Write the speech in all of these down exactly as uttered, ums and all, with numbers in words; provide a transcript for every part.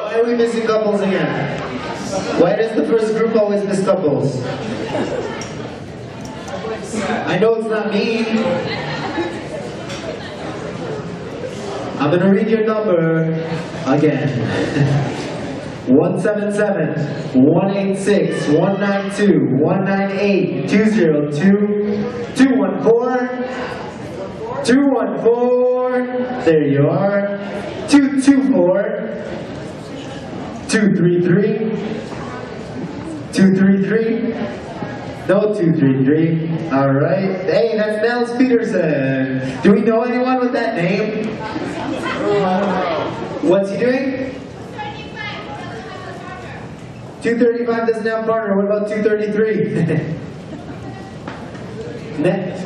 Why are we missing couples again? Why does the first group always miss couples? I know it's not me. I'm gonna read your number again. one seven seven, one eight six, one nine two, one nine eight, two zero two, two one four, two one four, there you are, two two four, two three three, two three three, no two three three, alright. Hey, that's Nels Peterson. Do we know anyone with that name? What's he doing? two thirty-five doesn't have a partner. What about two thirty-three? Next.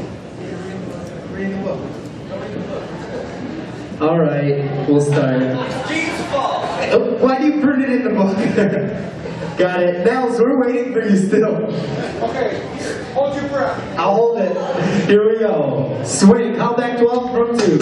Alright, we'll start. Oh, why do you print it in the book? Got it. Nels, we're waiting for you still. Okay, hold your breath. I'll hold it. Here we go. Swing. Count back twelve from two.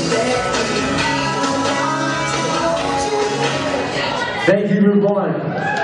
Thank you, Group One.